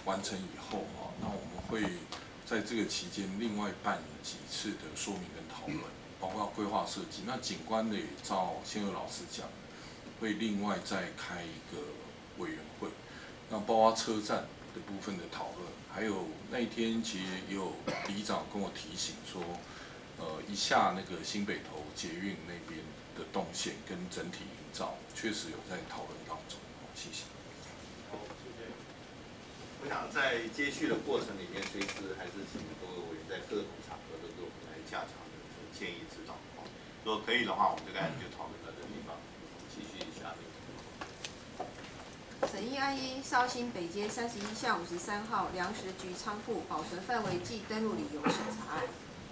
完成以后那我们会在这个期间另外办几次的说明跟讨论，包括规划设计。那景观的也照宪佑老师讲，会另外再开一个委员会，那包括车站的部分的讨论，还有那一天其实也有里长跟我提醒说，一下那个新北投捷运那边的动线跟整体营造，确实有在讨论当中。谢谢。 好，谢谢。我想在接续的过程里面，随时还是请各位委员在各种场合都给我们来加强的建议指导。如果可以的话，我们这个案子就讨论到这个地方，继续下面。 审议案一，绍兴北街31巷53号粮食局仓库保存范围暨登录理由审查案。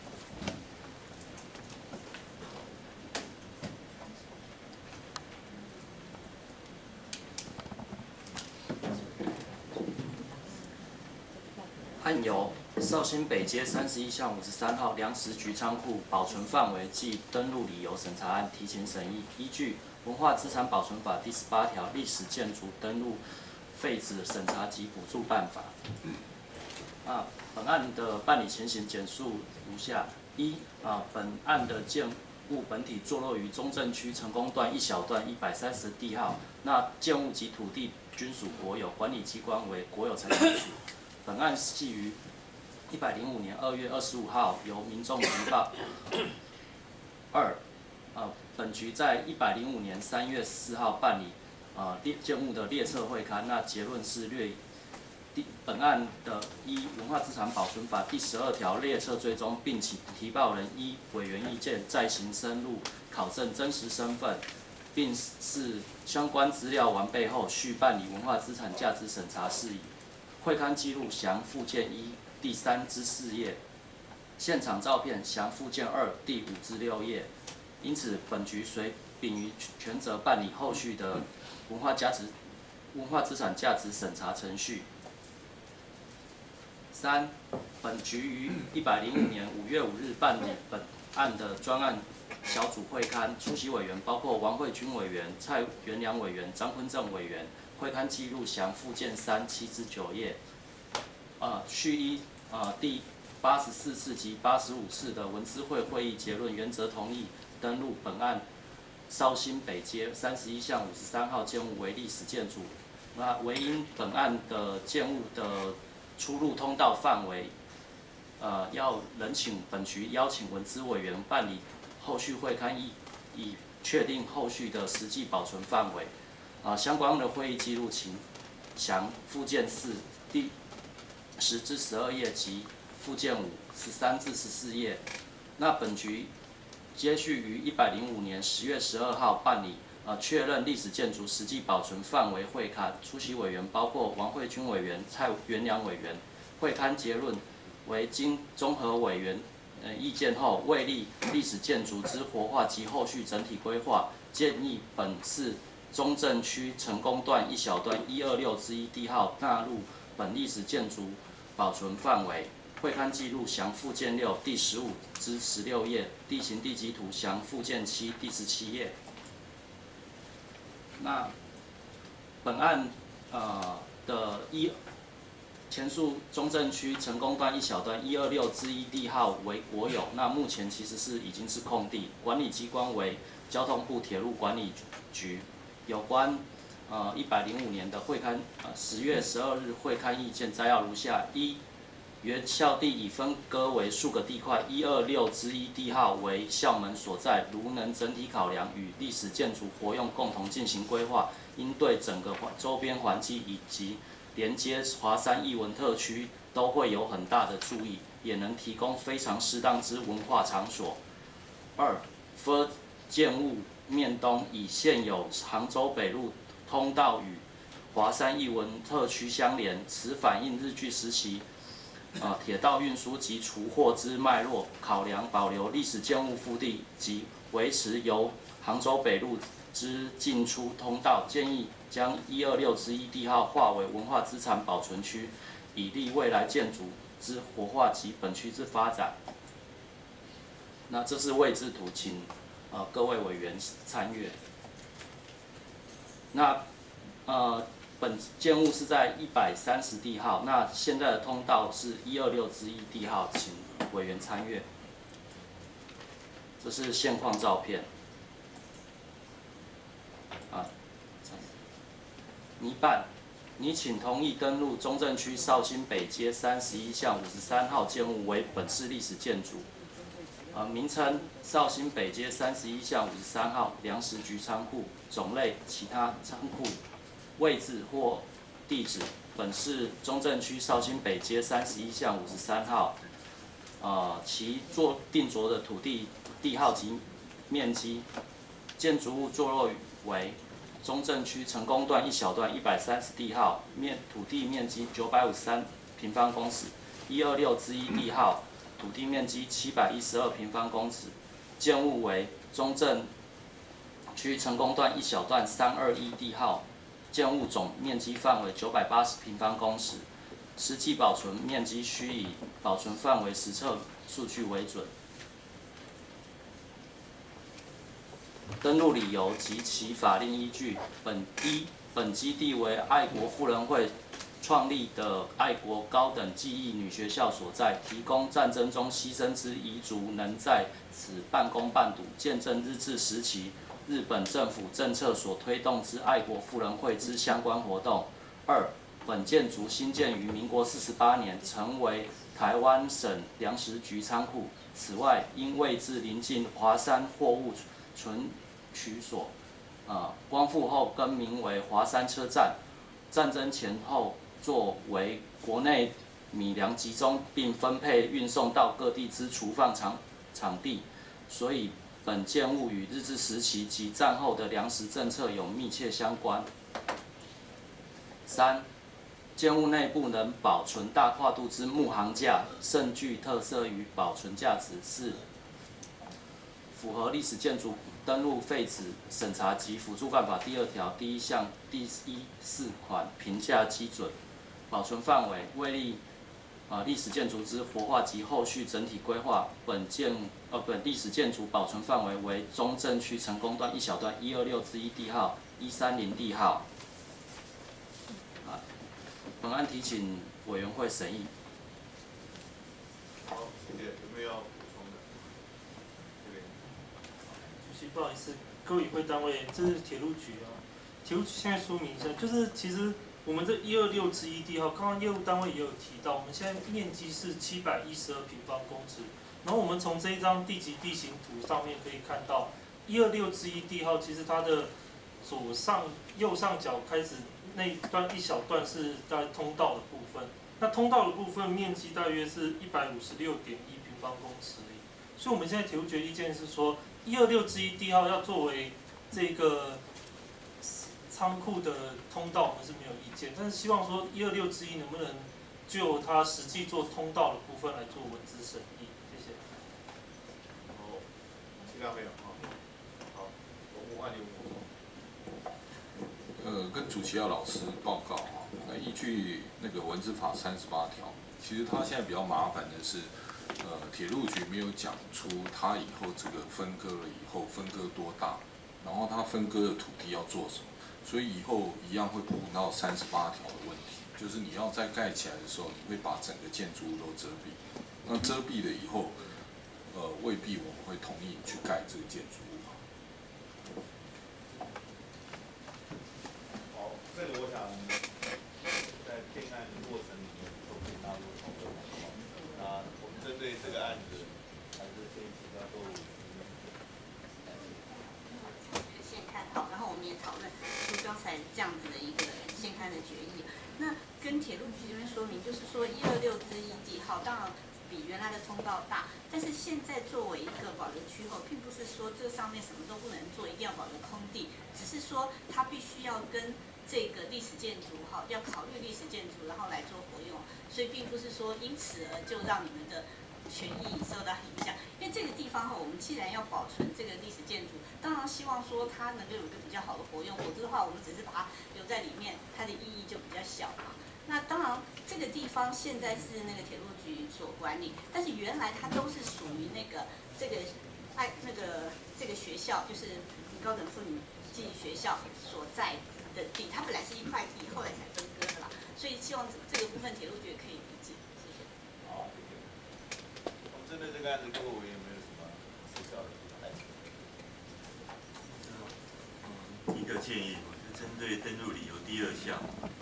案由绍兴北街31巷53号粮食局仓库保存范围暨登录理由审查案提请审议，依据《文化资产保存法》第18条历史建筑登录废止审查及补助办法。本案的办理情形简述如下：一、本案的建物本体坐落于中正区成功段一小段130地号，那建物及土地均属国有，管理机关为国有财产署。本案系于105年2月25号由民众提报。二，本局在105年3月14号办理建物的列册会勘，那结论是略本案的依文化资产保存法第12条列册追踪，并请提报人依委员意见再行深入考证真实身份，并视相关资料完备后，续办理文化资产价值审查事宜。会勘记录详附件1第3至4页，现场照片详附件2第5至6页。因此，本局虽秉于权责办理后续的文化资产价值审查程序。三，本局于105年5月5日办理本案的专案小组会勘，出席委员包括王惠君委员、蔡元良委员、张坤正委员。会勘记录详附件3 7至9页。续依第84次及85次的文资会会议结论原则同意登录本案绍兴北街31巷53号建物为历史建筑。那唯因本案的建物的出入通道范围，要仍请本局邀请文资委员办理后续会勘，以确定后续的实际保存范围。相关的会议记录请详附件4第10至12页及附件5 13至14页。那本局接续于105年10月12号办理确认历史建筑实际保存范围会勘，出席委员包括王惠君委员、蔡元良委员。会勘结论为经综合委员意见后，为立历史建筑之活化及后续整体规划，建议本市中正区成功段一小段126之1地号纳入本历史建筑保存范围。会勘记录详附件6第15至16页，地形地基图详附件7第17页。那本案的前述中正区成功段一小段126之1地号为国有，那目前其实已经是空地，管理机关为交通部铁路管理局。有关105年的会勘10月12日会勘意见摘要如下：一、原校地已分割为数个地块，126之1地号为校门所在，如能整体考量与历史建筑活用共同进行规划，应对整个周边环境以及连接华山艺文特区都会有很大的注意，也能提供非常适当之文化场所。二、分建物面东以现有杭州北路通道与华山艺文特区相连，此反映日据时期铁道运输及储货之脉络，考量保留历史建物腹地及维持由杭州北路之进出通道，建议将126之1地号划为文化资产保存区，以利未来建筑之活化及本区之发展。那这是位置图，请各位委员参阅。那本建物是在130地号，那现在的通道是126之1地号，请委员参阅。这是现况照片。拟办，拟请同意登录中正区绍兴北街31巷53号建物为本市历史建筑。名称：绍兴北街31巷53号粮食局仓库，种类：其他仓库，位置或地址：本市中正区绍兴北街31巷53号。其定着的土地地号及面积，建筑物坐落为中正区成功段一小段130地号，土地面积953平方公尺，126之1地号，土地面积712平方公尺，建物为中正区成功段一小段321地号，建物总面积范围980平方公尺，实际保存面积需以保存范围实测数据为准。登录理由及其法令依据：本基地为爱国妇人会创立的爱国高等技艺女学校所在，提供战争中牺牲之遗族能在此半工半读，见证日治时期日本政府政策所推动之爱国妇人会之相关活动。2. 本建筑兴建于民国48年，成为台湾省粮食局仓库。此外，因位置临近华山货物存取所，光复后更名为华山车站。战争前后作为国内米粮集中并分配运送到各地之储放场地，所以本建物与日治时期及战后的粮食政策有密切相关。3. 建物内部能保存大跨度之木行架，甚具特色与保存价值。4. 符合历史建筑登录废止审查及辅助办法第2条第1项第14款评价基准。保存范围为历史建筑之活化及后续整体规划。本历史建筑保存范围为中正区成功段一小段126之1地号、130地号。本案提请委员会审议。 好，谢谢。有没有要补充的？这边。 主席，不好意思，各位与会单位，这是铁路局啊。铁路局现在说明一下，就是其实我们这126之1地号，刚刚业务单位也有提到，我们现在面积是712平方公尺。然后我们从这一张地级地形图上面可以看到，126之1地号其实它的右上角开始那一段一小段是大概通道的部分，那通道的部分面积大约是156.1平方公尺而已。所以我们现在铁路局的意见是说，126之1地号要作为这个仓库的通道，我们是没有意见，但是希望说126之1能不能就它实际做通道的部分来做文字审议，谢谢。 好，其他没有啊？好，我换你补充。 跟主席老师报告啊，依据那个文字法38条，其实它现在比较麻烦的是，铁路局没有讲出它以后这个分割了以后分割多大，然后它分割的土地要做什么，所以以后一样会碰到38条的问题，就是你要再盖起来的时候，你会把整个建筑物都遮蔽，那遮蔽了以后，未必我们会同意去盖这个建筑物。 好，这个我想在建案的过程里面都可以纳入讨论。那我们针对这个案子，还是先请教各位。 现刊好，然后我们也讨论出刚才这样子的一个现刊的决议。那跟铁路局这边说明，就是说126之1地号，当然比原来的通道大，但是现在作为一个保留区后，并不是说这上面什么都不能做，一定要保留空地，只是说它必须要跟这个历史建筑要考虑历史建筑，然后来做活用，所以并不是说因此而就让你们的权益受到影响。因为这个地方我们既然要保存这个历史建筑，当然希望说它能够有一个比较好的活用，否则的话我们只是把它留在里面，它的意义就比较小嘛。那当然，这个地方现在是那个铁路局所管理，但是原来它都是属于这个学校，就是高等妇女技艺学校所在的地，它本来是一块地，后来才分割的啦。所以希望这个部分铁路局也可以理解，谢谢。 好，谢谢。我们针对这个案子，各位委员有没有什么指教的看法？ 一个建议，就针对登录理由第2项，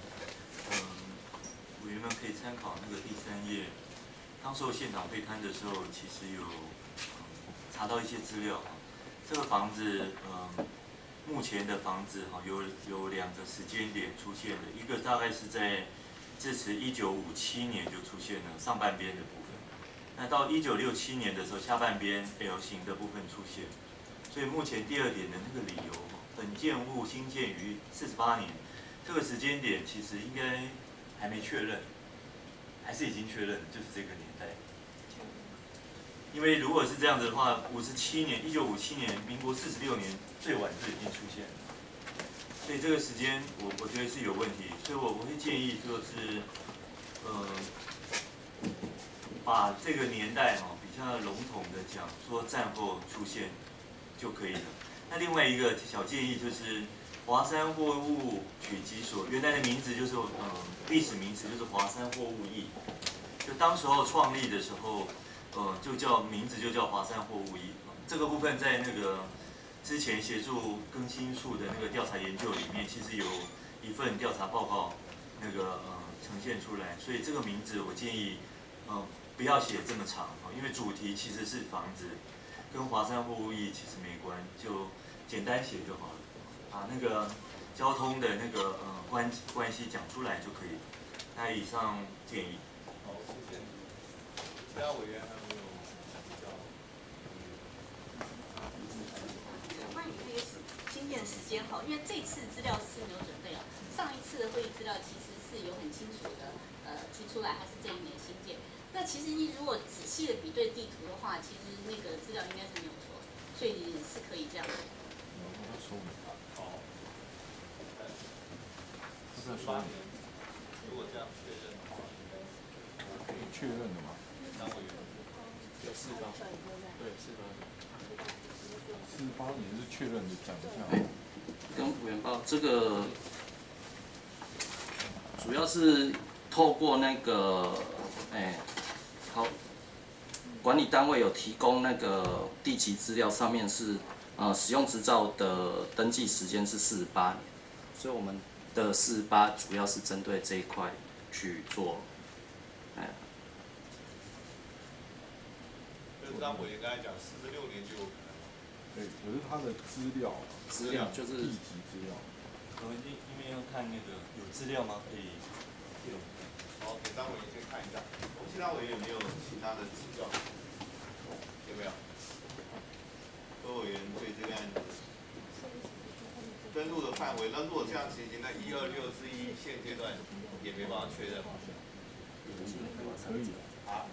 委员们可以参考那个第3页。当时候现场会勘的时候，其实有查到一些资料。这个房子，目前的房子有2个时间点出现的，一个大概是在至此1957年就出现了上半边的部分，那到1967年的时候，下半边 L 型的部分出现。所以目前第2点的那个理由，本建物兴建于48年，这个时间点其实应该还没确认，还是已经确认，就是这个年代。因为如果是这样子的话，1957年，民国46年最晚就已经出现了，所以这个时间我觉得是有问题，所以我会建议就是，把这个年代比较笼统的讲，说战后出现就可以了。那另外一个小建议就是华山货物取集所，原来的名字就是历史名词就是华山货物驿，就当时候创立的时候。名字就叫华山货物驿。这个部分在那个之前协助更新处的那个调查研究里面，其实有一份调查报告那个呈现出来，所以这个名字我建议不要写这么长，因为主题其实是房子，跟华山货物驿其实没关，就简单写就好了，把那个交通的那个关系讲出来就可以。那以上建议。 好，谢谢。其他委员还有没有比较？ 关于那个新建时间哈，因为这次资料是没有准备了，上一次的会议资料其实是有很清楚的提出来，它是这一年新建。那其实你如果仔细的比对地图的话，其实那个资料应该是没有错，所以你是可以这样的。 好。18年，如果这样确认的话，应该可以确认的嘛？ 3委员。 有48，对 48年是确认的，讲一下。 跟委员报这个主要是透过那个好，管理单位有提供那个地籍资料，上面是使用执照的登记时间是48年，所以我们的48主要是针对这一块去做， 跟张委员刚才讲，46年就有可能。 对，可是他的资料就是地籍资料。 因为要看那个有资料吗？可以。 好，给张委员先看一下。我们其他委员有没有其他的指教？有没有？各位委员对这个案子登录的范围，那如果这样情形，那126之一现阶段也没办法确认吗？ 可以。 啊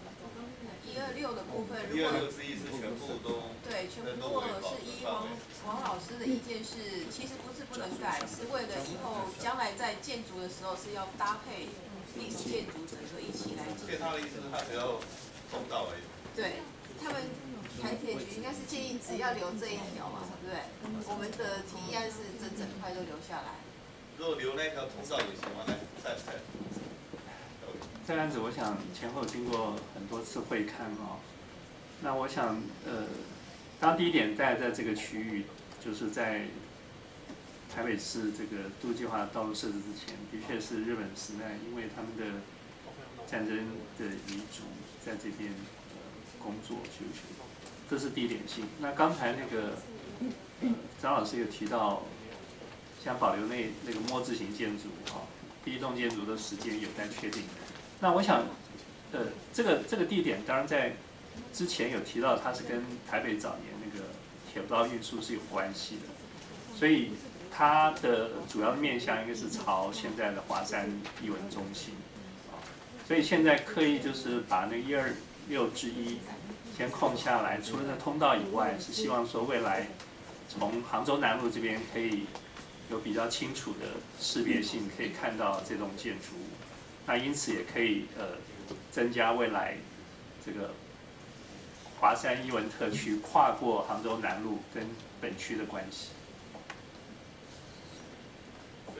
126的部分，如果 126之一是全部都对，全部如果是依王老师的意见是，其实不是不能改，是为了以后将来在建筑的时候是要搭配历史建筑整个一起来建。 所以他的意思是他只要通道而已。 对，他们台铁局应该是建议只要留这一条嘛，对不对？我们的提议案是整块都留下来。 如果留那条通道也行吗？那赞成。 这案子我想前后经过很多次会勘那我想当第一点在这个区域，就是在台北市这个都计划道路设置之前，的确是日本时代，因为他们的战争的遗族在这边工作休息，这是第一点性。那刚才那个张老师有提到，想保留那个摸字形建筑第一栋建筑的时间有待确定。那我想，这个地点当然在之前有提到，它是跟台北早年那个铁道运输是有关系的，所以它的主要面向应该是朝现在的华山艺文中心所以现在刻意就是把那126之一先空下来，除了那通道以外，是希望说未来从杭州南路这边可以有比较清楚的识别性，可以看到这栋建筑物。那因此也可以增加未来这个华山艺文特区跨过杭州南路跟本区的关系。 所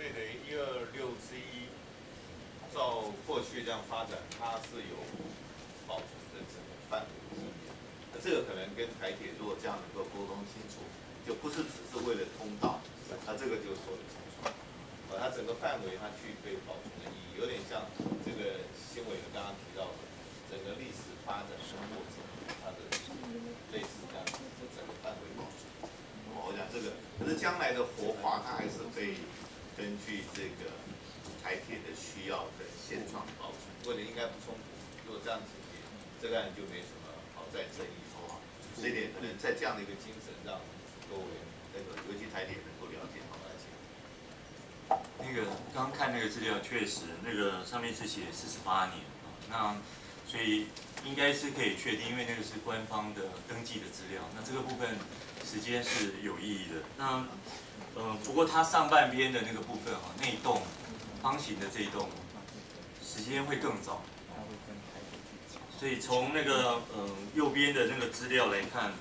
所以等于126之1，照过去这样发展，它是有保存的整个范围里面。那这个可能跟台铁如果这样能够沟通清楚，就不是只是为了通道，它这个就说得清楚。它整个范围它具备保存的意义，有点像这个新委员刚刚提到的整个历史发展的过程，它的类似这样子的整个范围保存。我讲这个，可是将来的活化，它还是可以根据这个台铁的需要的现状保存，或者应该不冲突。如果这样子，这个案就没什么好再争议的话，这一点可能在这样的一个精神让各位尤其台铁能够了解好来讲。 那个刚看那个资料，确实那个上面是写48年啊，那所以应该是可以确定，因为那个是官方的登记的资料，那这个部分时间是有意义的。那不过它上半边的那个部分啊，那一栋方形的这一栋，时间会更早。所以从那个右边的那个资料来看，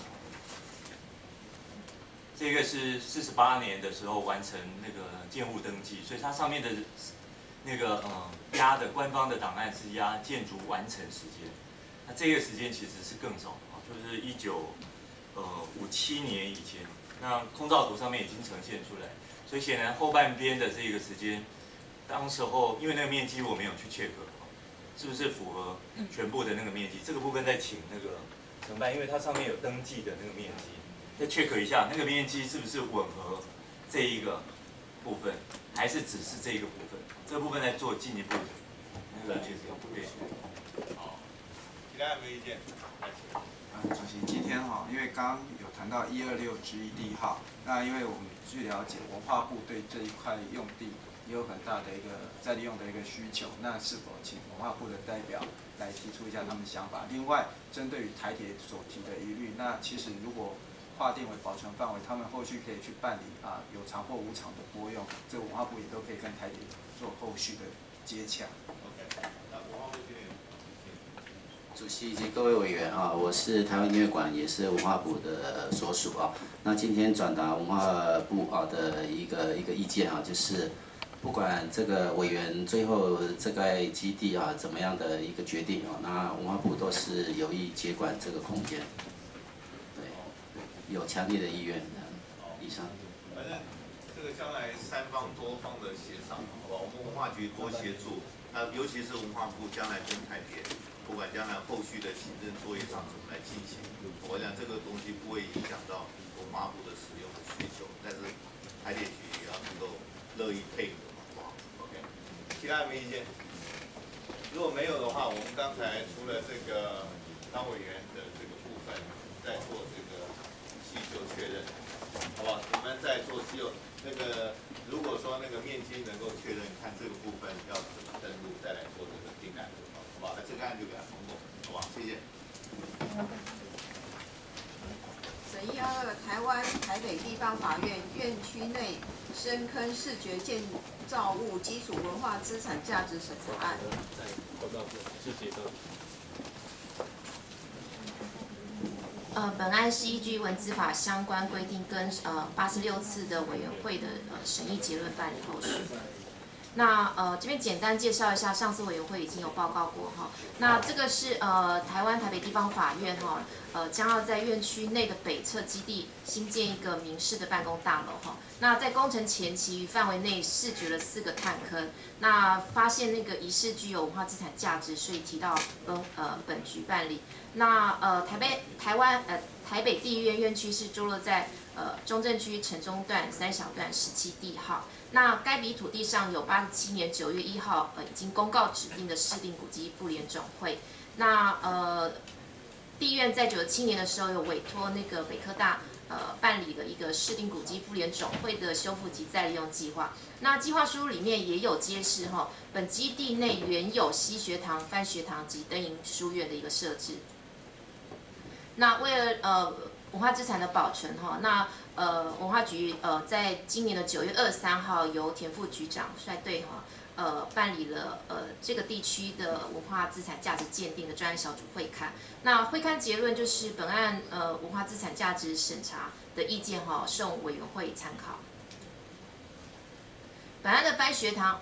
这个是48年的时候完成那个建物登记，所以它上面的那个压的官方的档案是压建筑完成时间，那这个时间其实是更早啊，就是1957年以前。那空照图上面已经呈现出来，所以显然后半边的这个时间，当时候因为那个面积我没有去 check， 是不是符合全部的那个面积？这个部分再请那个承办，因为它上面有登记的那个面积，再 check 一下那个面积是不是吻合这一个部分，还是只是这一个部分？这个部分再做进一步的那个 check。对。 好，其他有没有意见？ 主席，今天因为刚刚有谈到126之1地号，那因为我们据了解，文化部对这一块用地也有很大的一个再利用的一个需求，那是否请文化部的代表来提出一下他们的想法？另外，针对于台铁所提的疑虑，那其实如果划定为保存范围，他们后续可以去办理有偿或无偿的拨用，这个文化部也都可以跟台铁做后续的接洽。 OK， 那文化部这边。 主席以及各位委员啊，我是台湾音乐馆，也是文化部的所属啊。那今天转达文化部的一个意见啊，就是不管这个委员最后这个基地怎么样的一个决定啊，那文化部都是有意接管这个空间，对，有强烈的意愿的。以上。 反正这个将来三方多方的协商，好吧？我们文化局多协助，那尤其是文化部将来跟台铁。不管将来后续的行政作业上怎么来进行，我想这个东西不会影响到文化部的使用的需求，但是台铁局也要能够乐意配合，好不好 ？OK， 其他有没有意见？如果没有的话，我们刚才除了这个张委员的这个部分，在做这个细修确认，好不好？你们在做细修那个，如果说那个面积能够确认，看这个部分要怎么登录，再来做这个定案。好吧，那这个案就给他通过，好吧，谢谢。 审议台湾台北地方法院院区内深坑视觉建造物基础文化资产价值审查案。 本案是依据文资法相关规定跟86次的委员会的审议结论办理后续。那这边简单介绍一下，上次委员会已经有报告过哈。那这个是台湾台北地方法院哈，将要在院区内的北侧基地新建一个民事的办公大楼哈。那在工程前期与范围内视觉了4个探坑，那发现那个疑似具有文化资产价值，所以提到本局办理。那台北地院院区是坐落在中正区城中段3小段17地号。那该笔土地上有87年9月1号已经公告指定的市定古迹妇联总会。那地院在97年的时候有委托那个北科大办理了一个市定古迹妇联总会的修复及再利用计划。那计划书里面也有揭示本基地内原有西学堂、范学堂及灯影书院的一个设置。那为了文化资产的保存那文化局在今年的9月23号由田副局长率队办理了这个地区的文化资产价值鉴定的专案小组会勘。那会勘结论就是本案文化资产价值审查的意见送委员会参考。 本案的番学堂，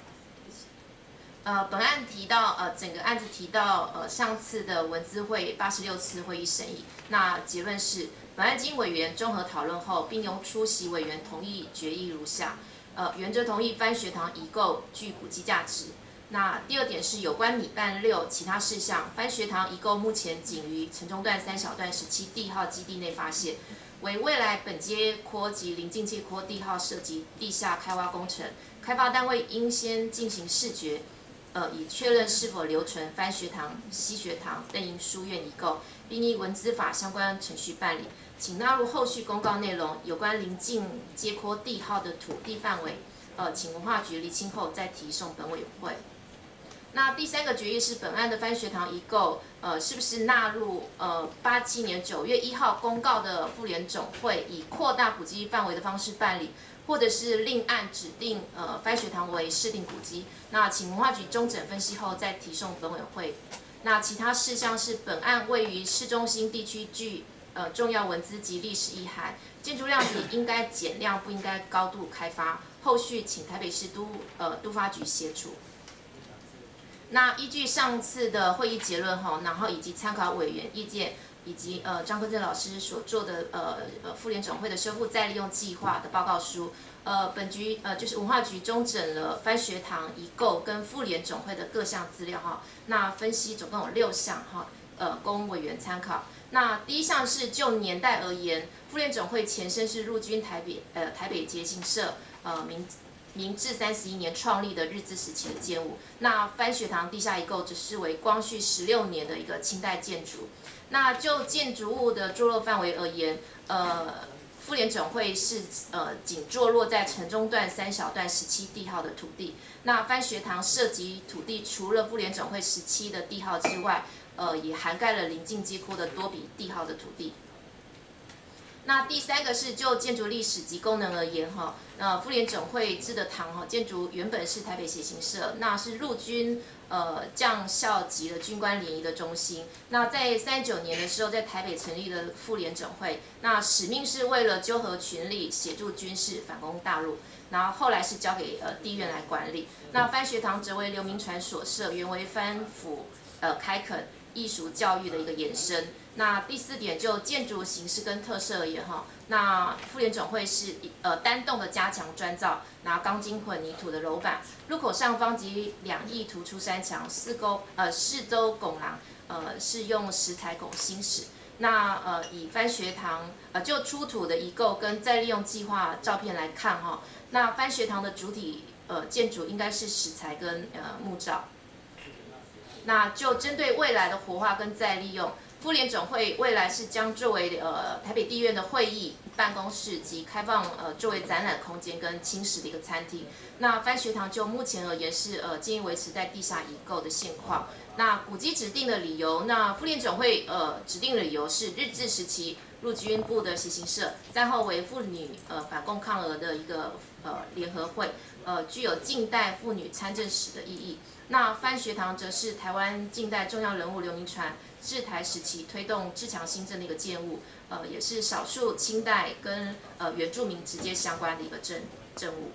本案提到整个案子提到上次的文资会86次会议审议，那结论是本案经委员综合讨论后，并由出席委员同意决议如下：原则同意番学堂已购具古迹价值。那第二点是有关拟办6其他事项，番学堂遗构目前仅于城中段3小段17地号基地内发现，为未来本街廓及邻近街廓地号涉及地下开挖工程，开发单位应先进行视觉，以确认是否留存番学堂、西学堂、邓营书院遗构，并依文资法相关程序办理，请纳入后续公告内容。有关邻近街廓地号的土地范围，请文化局厘清后再提送本委员会。那第3个决议是本案的番学堂遗构，是不是纳入87年9月1号公告的妇联总会以扩大古迹范围的方式办理，或者是另案指定番学堂为市定古迹？那请文化局中整分析后再提送本委会。那其他事项是本案位于市中心地区具重要文资及历史意涵，建筑量体应该减量，不应该高度开发。后续请台北市都发局协助。那依据上次的会议结论然后以及参考委员意见，以及张坤正老师所做的妇联总会的修复再利用计划的报告书，本局就是文化局中整了番学堂遗构跟妇联总会的各项资料那分析总共有6项供委员参考。那第一项是就年代而言，妇联总会前身是陆军台北捷行社明治31年创立的日治时期的建物，那番学堂地下遗构只是为光绪16年的一个清代建筑。那就建筑物的坐落范围而言，妇联总会是仅坐落在城中段3小段17地号的土地。那番学堂涉及土地除了妇联总会17的地号之外，也涵盖了邻近街廓的多笔地号的土地。那第3个是就建筑历史及功能而言妇联总会制的堂建筑原本是台北协行社，那是陆军将校级的军官联谊的中心。那在39年的时候，在台北成立了妇联总会，那使命是为了纠合群力，协助军事反攻大陆。然后后来是交给地院来管理。那番学堂则为刘铭传所设，原为番府开垦艺术教育的一个延伸。那第4点就建筑形式跟特色而言那妇联总会是单栋的加强砖造，拿钢筋混凝土的楼板，入口上方及2翼突出山墙，四周拱廊是用石材拱新石。那以番学堂就出土的遗构跟再利用计划照片来看那番学堂的主体建筑应该是石材跟木造。那就针对未来的活化跟再利用，妇联总会未来是将作为台北地院的会议办公室及开放作为展览空间跟轻食的一个餐厅。那番学堂就目前而言是建议维持在地下遗构的现况。那古迹指定的理由，那妇联总会指定的理由是日治时期陆军部的协行社，战后为妇女反共抗俄的一个联合会，具有近代妇女参政史的意义。那番学堂则是台湾近代重要人物刘铭传治台时期推动自强新政的一个建物，也是少数清代跟原住民直接相关的一个政物。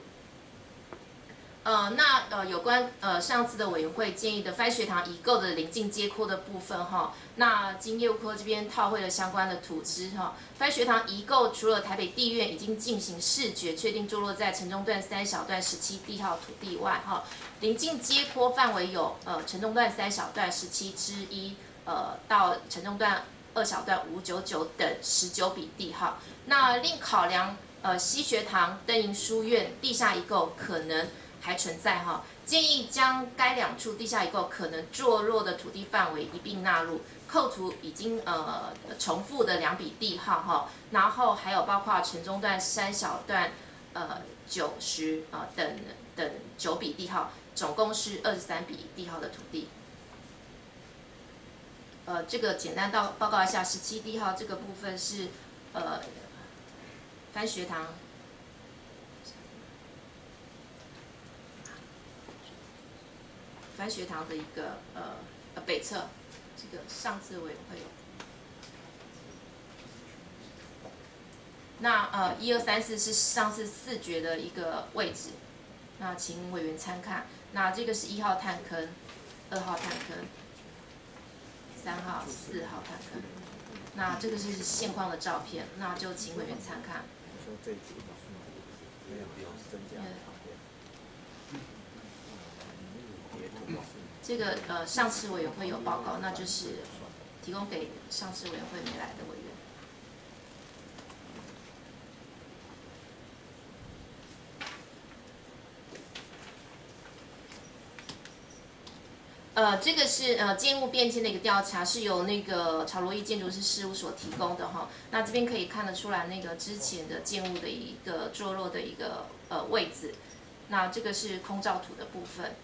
那有关上次的委员会建议的番学堂遗构的邻近街廓的部分那经业务科这边套绘了相关的图资番学堂遗构除了台北地院已经进行视觉确定坐落在城中段3小段17地号土地外邻近街廓范围有城中段3小段17之1到城中段2小段599等19笔地号。那另考量西学堂、邓营书院地下遗构可能还存在建议将该2处地下遗构可能坐落的土地范围一并纳入，扣除已经重复的2笔地号然后还有包括城中段3小段90等9笔地号，总共是23笔地号的土地。这个简单报告一下，17地号这个部分是番学堂。番学堂的一个北侧，这个上次委员会有。那1、2、3、4是上次4决的一个位置。 那请委员参看。那这个是1号探坑、2号探坑、3号、4号探坑。那这个是现况的照片，那就请委员参看。这个上次委员会有报告，那就是提供给上次委员会没来的委员。这个是建物变迁的一个调查，是由那个曹罗毅建筑师事务所提供的哈。那这边可以看得出来，那个之前的建物的一个坐落的一个位置。那这个是空照图的部分。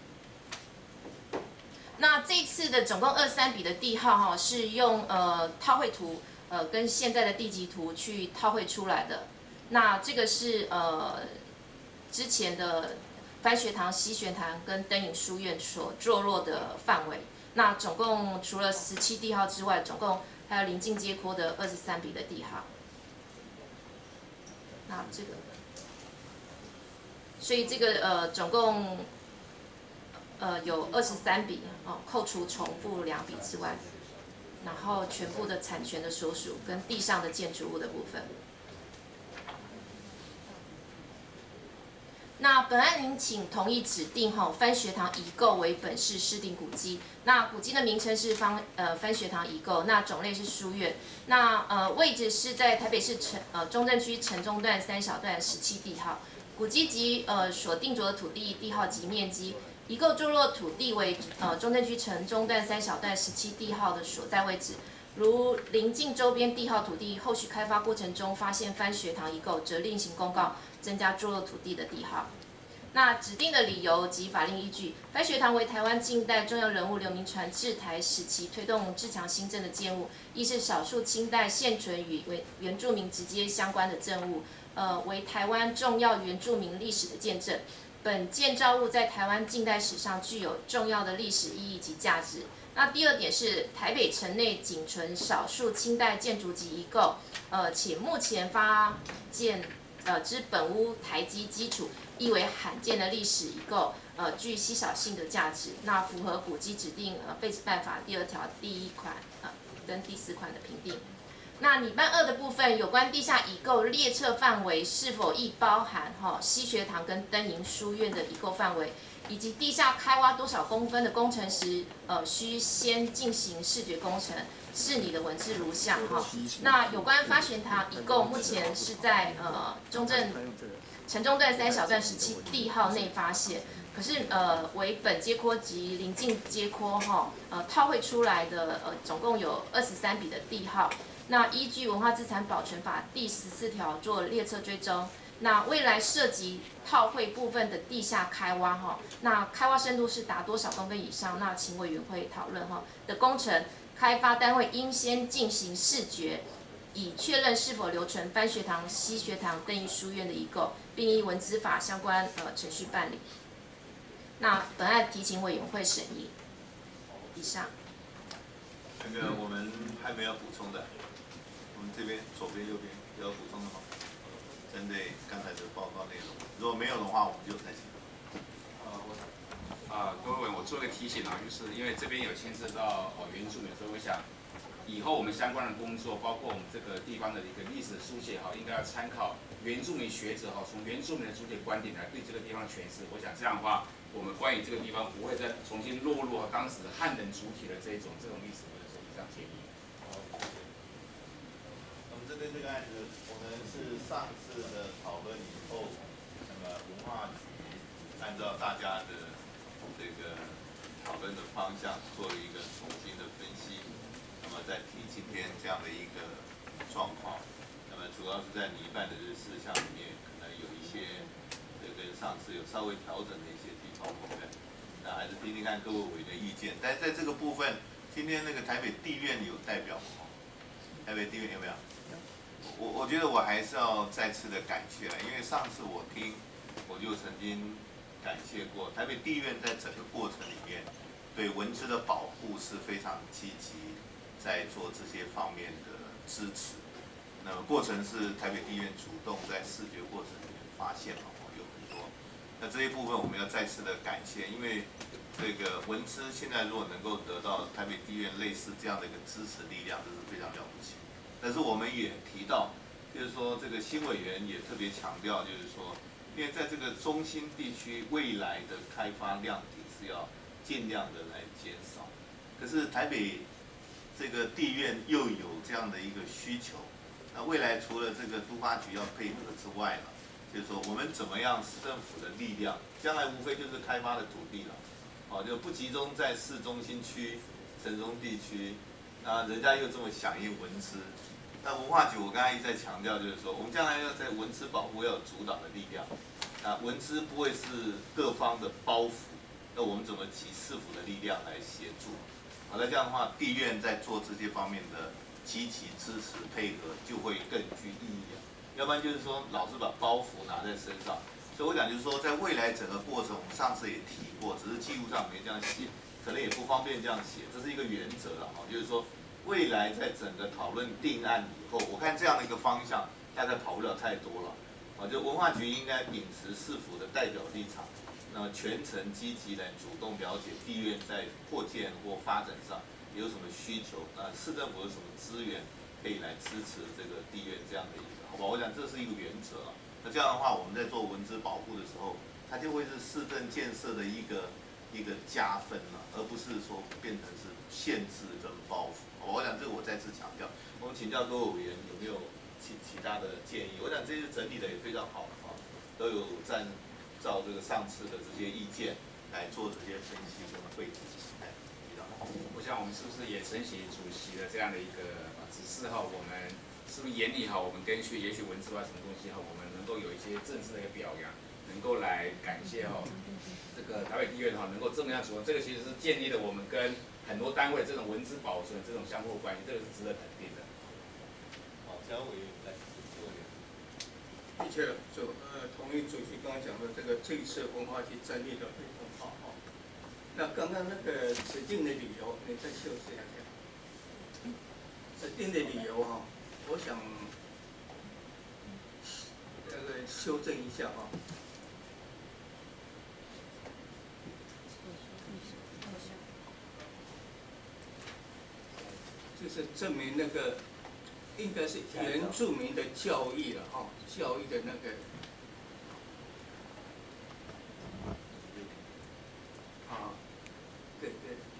那这次的总共23笔的地号哈，是用套绘图跟现在的地籍图去套绘出来的。那这个是之前的番学堂、西学堂跟灯影书院所坐落的范围。那总共除了17地号之外，总共还有邻近街廓的23笔的地号。那这个，所以这个总共有23笔哦，扣除重复2笔之外，然后全部的产权的所属跟地上的建筑物的部分。那本案您请同意指定番学堂遗构为本市市定古迹。那古迹的名称是番学堂遗构，那种类是书院。那位置是在台北市中正区城中段3小段17地号。古迹及所定着的土地地号及面积，遗构坐落土地为中正区城中段3小段17地号的所在位置。如邻近周边地号土地后续开发过程中发现番学堂遗构，则另行公告增加坐落土地的地号。那指定的理由及法令依据，番学堂为台湾近代重要人物刘铭传治台时期推动自强兴政的建物，亦是少数清代现存与原住民直接相关的证物，为台湾重要原住民历史的见证。本建造物在台湾近代史上具有重要的历史意义及价值。那第二点是台北城内仅存少数清代建筑及遗构，且目前发现之本屋台基基础亦为罕见的历史遗构，具稀少性的价值。那符合古迹指定废止办法第2条第1款跟第4款的评定。那拟办2的部分，有关地下遗构列册范围是否亦包含西学堂跟灯影书院的遗构范围，以及地下开挖多少公分的工程时，需先进行视觉工程。是你的文字如下哈。那有关番学堂遗构，目前是在中正城中段3小段17地号内发现，可是为本街廓及邻近街廓哈，套绘出来的总共有23笔的地号。那依据文化资产保全法第14条做列册追踪。那未来涉及套绘部分的地下开挖哈，那开挖深度是达多少公分以上？那请委员会讨论哈的工程，开发单位应先进行视觉，以确认是否留存番学堂、西学堂、灯影书院的遗构，并依文资法相关程序办理。那本案提请委员会审议。以上。 那个我们还没有补充的，我们这边左边右边有要补充的吗？针对刚才的报告内容，如果没有的话，我们就再请。 各位委员，我做个提醒啊，就是因为这边有牵涉到原住民，所以我想以后我们相关的工作，包括我们这个地方的一个历史书写应该要参考原住民学者从原住民的主体观点来对这个地方诠释。我想这样的话，我们关于这个地方不会再重新落入当时汉人主体的这种历史或者是以上建议。 我们针对这个案子，我们是上次的讨论以后，那么文化局按照大家的这个讨论的方向做了一个重新的分析，那么再提今天这样的一个状况，那么主要是在拟办的这事项里面，可能有一些跟上次有稍微调整的一些地方部分，那还是听听看各位委员的意见。但在这个部分，今天那个台北地院有代表吗？台北地院有没有？我觉得我还是要再次的感谢了，因为上次我听，我就曾经感谢过台北地院在整个过程里面对文资的保护是非常积极，在做这些方面的支持。那么过程是台北地院主动在视觉过程里面发现有很多那这一部分我们要再次的感谢，因为这个文资现在如果能够得到台北地院类似这样的一个支持力量，这是非常了不起。但是我们也提到，就是说这个新委员也特别强调，就是说，因为在这个中心地区未来的开发量体是要尽量的来减少，可是台北这个地院又有这样的一个需求，那未来除了这个都发局要配合之外呢，就是说我们怎么样市政府的力量，将来无非就是开发的土地了，就不集中在市中心区、城中地区，那人家又这么响应文资，那文化局我刚才一再强调，就是说我们将来要在文资保护要有主导的力量，文资不会是各方的包袱，那我们怎么集市府的力量来协助？好，那这样的话，地院在做这些方面的积极支持配合，就会更具意义。要不然就是说，老是把包袱拿在身上。所以我讲就是说，在未来整个过程，我们上次也提过，只是记录上没这样写，可能也不方便这样写，这是一个原则了哈。就是说，未来在整个讨论定案以后，我看这样的一个方向，大概跑不了太多了。就文化局应该秉持市府的代表立场。那全程积极来主动了解地院在扩建或发展上有什么需求，那市政府有什么资源可以来支持这个地院这样的一个，好吧？我想这是一个原则啊。那这样的话，我们在做文资保护的时候，它就会是市政建设的一个加分了，而不是说变成是限制跟包袱。好吧？我想这个我再次强调。我们请教各位委员有没有其他的建议？我想这些整理的也非常好啊，都有照这个上次的这些意见来做这些分析跟会诊。 我想我们是不是也承袭主席的这样的一个指示哈？我们是不是严厉哈？我们跟去也许文字啊什么东西哈，我们能够有一些正式的一个表扬，能够来感谢哈这个台北地院哈能够这么样做，这个其实是建立了我们跟很多单位这种文资保存这种相互关系，这个是值得肯定的。 好，嘉委员来。 的确，同意主席刚刚讲的这一次文化局整理的非常好哈。那刚刚那个指定的理由，你再修饰一下。指定的理由哈，我想修正一下哈。就是证明那个。应该是原住民的教育了哈，教育的那个对，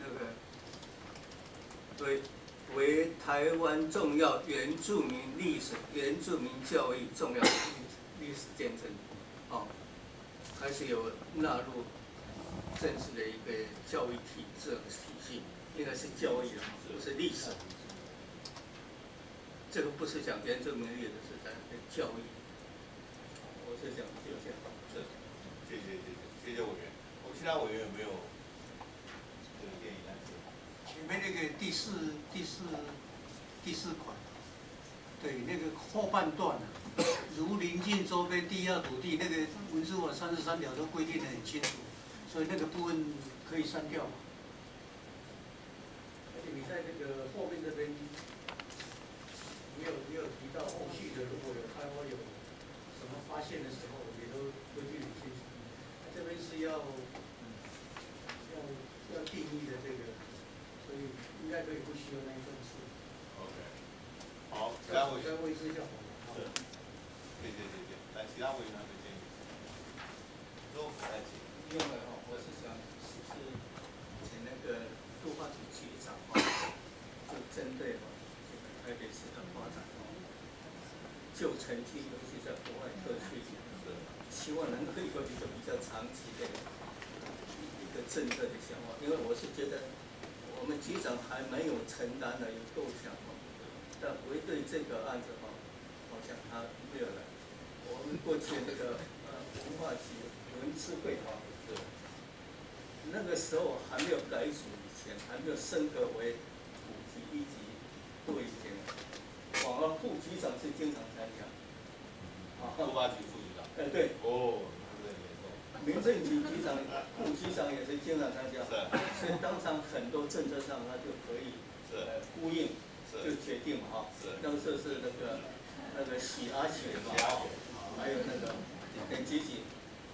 那个为台湾重要原住民历史、原住民教育重要历史见证，还是有纳入正式的一个教育体系，应该是教育不是历史。这个不是讲原住民历史，是讲教育。我是讲就这样。 是，谢谢委员。我们其他委员有没有这个建议来说？ 前面那个第四款，对那个后半段如邻近周边地下土地，那个文字法33条都规定得很清楚，所以那个部分可以删掉。而且你在那个后面这边。也有提到后续的，如果有开发有什么发现的时候，也都规定很清楚。这边是要定义的这个，所以应该可以不需要那一份数。 OK。好，其他委员。 再问一次就好了。 是。谢谢。来，其他委员的建议。都来请。 因为我是想是请那个都发局局长就针对台北市的发展，就城区，尤其在国外特区，希望能够有一个比较长期的一个政策的想法。因为我是觉得我们局长还没有承担的有构想，但唯对这个案子好像他没有来。我们过去那个文化局文资会那个时候还没有改组以前，还没有升格为5级1级。以前，反而副局长是经常参加。 都发局副局长。 对。 哦， 民政局局长、副局长也是经常参加。 是。 所以当场很多政策上他就可以呼应，就决定嘛是。 那个时候是那个许阿雪嘛，还有那个很积极。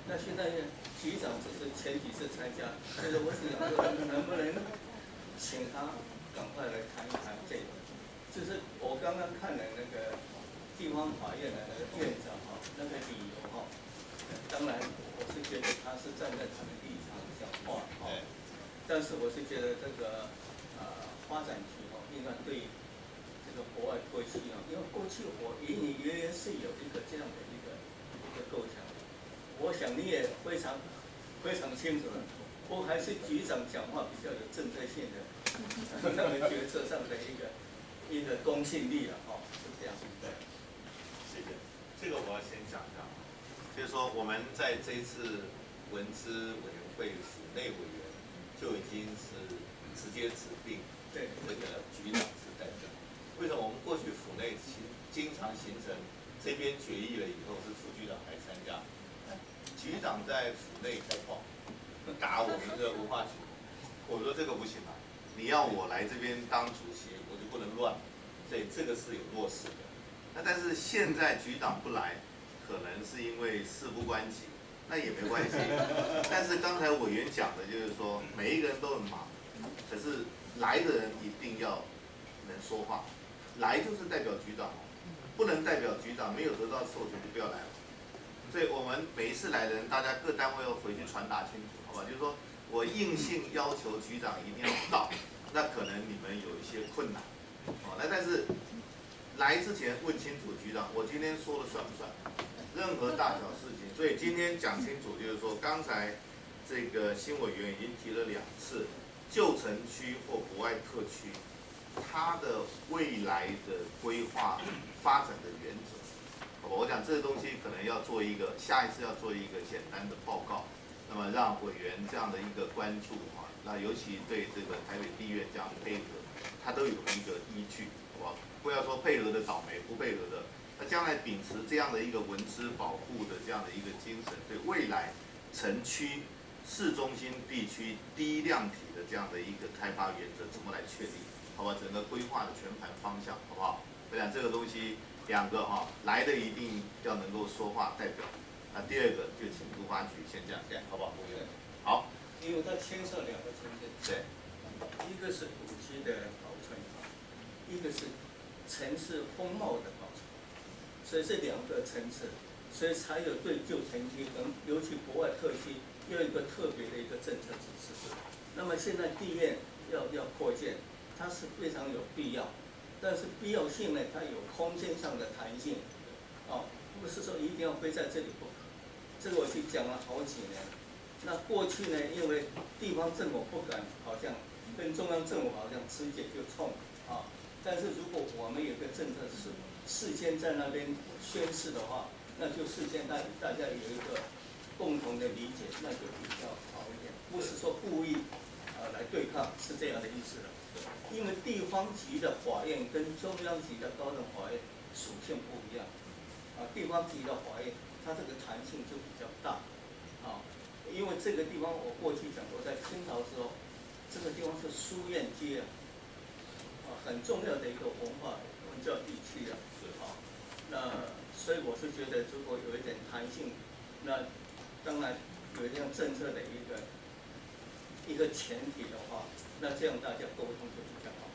那现在呢，局长只是前几次参加，所以我是想说，能不能请他赶快来谈一谈这个？就是我刚刚看了那个地方法院的那个院长哈，那个理由哈，当然我是觉得他是站在他的立场讲话哈，但是我是觉得这个发展局哈，应该对这个国外过去啊，因为过去我隐隐约约是有一个这样的一个构想，我想你也非常清楚了，我还是局长讲话比较有政策性的，那个决策上的一个公信力了哈，是这样。 对，谢谢。这个我要先讲一下，就是说我们在这一次文资委员会府内委员就已经是直接指定这个局长是代表。为什么我们过去府内经常形成这边决议了以后是副局长来参加，局长在府内开炮，打我们的文化局，我说这个不行啊，你要我来这边当主席，我就不能乱，所以这个是有落实的。那但是现在局长不来，可能是因为事不关己，那也没关系。但是刚才委员讲的就是说，每一个人都很忙，可是来的人一定要能说话，来就是代表局长，不能代表局长，没有得到授权就不要来了。所以我们每一次来的人，大家各单位要回去传达清楚，好吧？就是说我硬性要求局长一定要到，那可能你们有一些困难，那但是来之前问清楚局长，我今天说了算不算？任何大小事情，所以今天讲清楚，就是说刚才这个新委员已经提了2次，旧城区或国外特区，它的未来的规划发展的原则。我讲这个东西可能要做一个，下一次要做一个简单的报告，那么让委员这样的一个关注啊，那尤其对这个台北地院这样配合，它都有一个依据，好不好？不要说配合的倒霉，不配合的，那将来秉持这样的一个文资保护的这样的一个精神，对未来城区、市中心地区低量体的这样的一个开发原则怎么来确立，好吧？整个规划的全盘方向，好不好？我想这个东西。2个哈，来的一定要能够说话代表。那第2个就请都发局先讲一下，好不好？好。 因为它牵涉2个层面。 对。 一个是古迹的保存，一个是城市风貌的保存，所以这2个层次，所以才有对旧城区跟尤其国外特区要一个特别的一个政策指示。那么现在地院要扩建，它是非常有必要。但是必要性呢，它有空间上的弹性，不是说一定要非在这里不可。这个我去讲了好几年。那过去呢，因为地方政府不敢，好像跟中央政府好像直接就冲啊。但是如果我们有个政策是事先在那边宣示的话，那就事先大家有一个共同的理解，那就比较好一点。不是说故意来对抗，是这样的意思了。因为地方级的法院跟中央级的高等法院属性不一样，地方级的法院它这个弹性就比较大，因为这个地方我过去讲过，在清朝时候，这个地方是书院街很重要的一个文教地区那所以我是觉得如果有一点弹性，那当然有这样政策的一个前提的话，那这样大家沟通就比较好。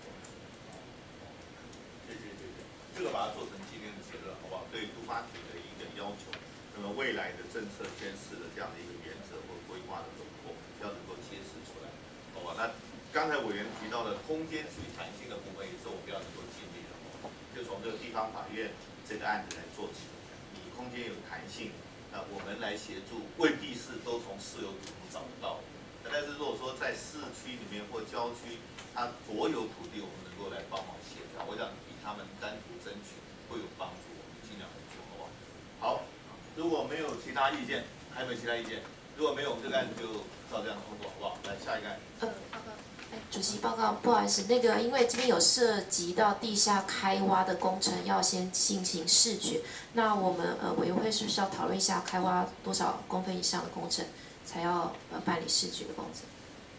谢谢。这个把它做成今天的结论，好不好？对都发局的一个要求，那么未来的政策宣示的这样的一个原则或规划的轮廓，要能够揭示出来，好吧？那刚才委员提到的空间属于弹性的部分，也是我们要能够尽力的，就从这个地方法院这个案子来做起。你空间有弹性，那我们来协助，未必是都从市有土地找不到。但是如果说在市区里面或郊区，它国有土地，我们能够来帮忙协调，我想比他们单独争取会有帮助，我们尽量来做，好不好？好，如果没有其他意见，还有没有其他意见？如果没有，我们这个案子就照这样通过，好不好？来下一个案。 主席报告，不好意思，因为这边有涉及到地下开挖的工程，要先进行视觉。那我们委员会是不是要讨论一下开挖多少公分以上的工程？才要办理视觉的工程。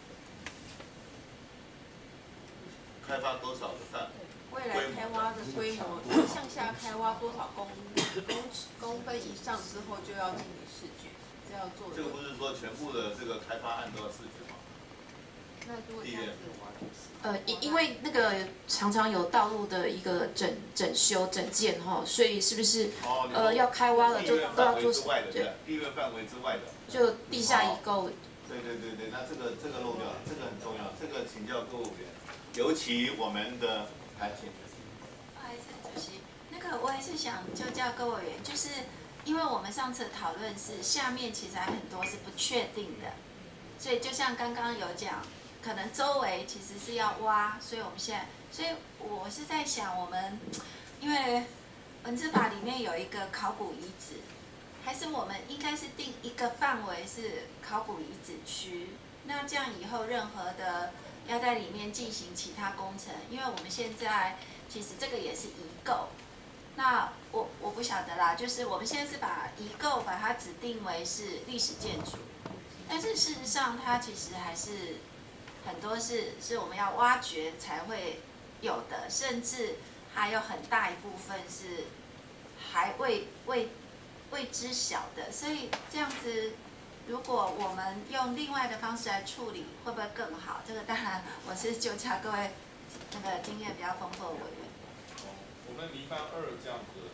开发多少的范围？ 未来开挖的规模，向下开挖多少公分以上之后就要进行视觉， 是要做。 这个不是说全部的这个开发案都要视觉吗？ 那如果这样子， 因为那个常常有道路的一个整修整建哈，所以是不是要开挖了就都要做？ 对，地院范围之外的， 就地下遗构。 对，那这个漏掉了，这个很重要，这个请教各位委员，尤其我们的请。 不好意思，主席，那个我也是想就叫各位委员，就是因为我们上次讨论是下面其实还很多是不确定的，所以就像刚刚有讲。可能周围其实是要挖，所以我们现在，所以我是在想，我们因为文字法里面有一个考古遗址，还是我们应该是定一个范围是考古遗址区，那这样以后任何的要在里面进行其他工程，因为我们现在其实这个也是遗构，那我不晓得啦，就是我们现在是把遗构把它指定为是历史建筑，但是事实上它其实还是。很多是我们要挖掘才会有的，甚至还有很大一部分是还未知晓的，所以这样子，如果我们用另外的方式来处理，会不会更好？这个当然我是就叫各位那个经验比较丰富的委员。 我们离范2这样子，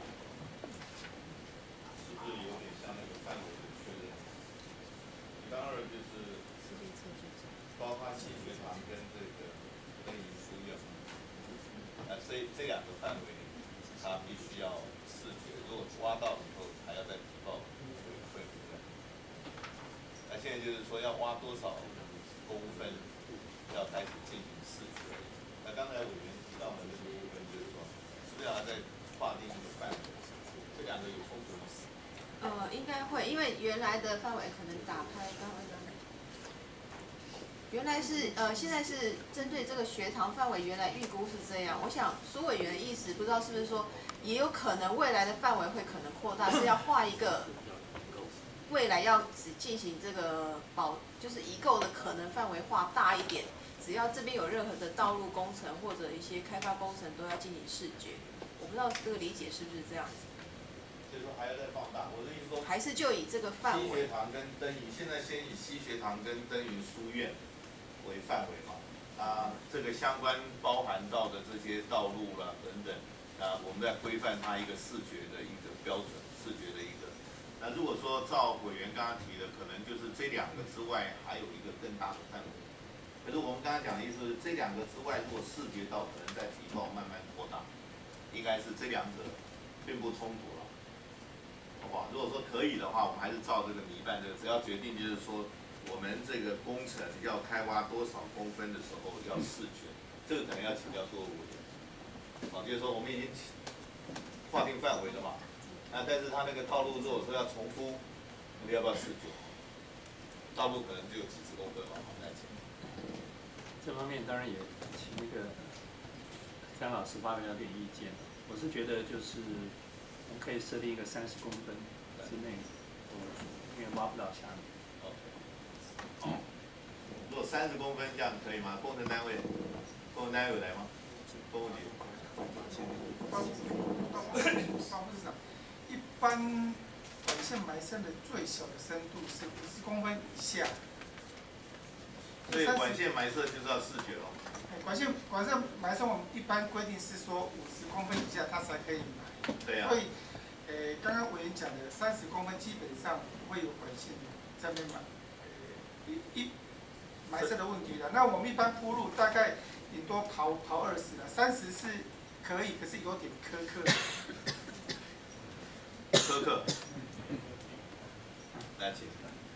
是不是有点像那个范围的确认？离范2就是。包括戏学堂跟这个跟营书院，这两个范围，它必须要视觉，如果挖到以后，还要再提报委员会。那现在就是说要挖多少公分，要开始进行视觉。那刚才委员提到的这个部分，就是说，是不是要再划定一个范围？这两个有冲突吗？ 应该会，因为原来的范围可能打开刚刚。原来是现在是针对这个学堂范围，原来预估是这样。我想苏委员的意思，不知道是不是说，也有可能未来的范围会可能扩大，是要画一个未来要进行这个就是遗构的可能范围画大一点，只要这边有任何的道路工程或者一些开发工程都要进行视觉。我不知道这个理解是不是这样子。 就是说还要再放大，我的意思说， 还是就以这个范围。 西学堂跟登云，现在先以西学堂跟登云书院。为范围嘛，这个相关包含到的这些道路啦等等，我们在规范它一个视觉的一个标准，视觉的一个。那如果说照委员刚刚提的，可能就是这两个之外还有一个更大的范围。可是我们刚刚讲的意思是，这两个之外，如果视觉到可能在提报慢慢扩大，应该是这两者并不冲突了，好不好？如果说可以的话，我们还是照这个民办这个，只要决定就是说。我们这个工程要开挖多少公分的时候要视觉，这个可能要请教各位委员。就是说我们已经划定范围了嘛，但是它那个道路如果说要重复，你要不要视觉？道路可能就有几十公分嘛， 这方面当然也请那个张老师发表点意见。我是觉得就是我们可以设定一个30公分之内，因为挖不到下面。 如果30公分这样可以吗？工程单位有来吗？工务局。 一般管线埋深的最小的深度是50公分以下。 所以管线埋设就是要视觉了。 管线埋深我们一般规定是说50公分以下它才可以埋。 对啊。 所以，刚刚委员讲的30公分基本上不会有管线在那边埋。埋设的问题了，那我们一般铺路大概顶多刨20了，30是可以，可是有点苛刻。 苛刻。来，请。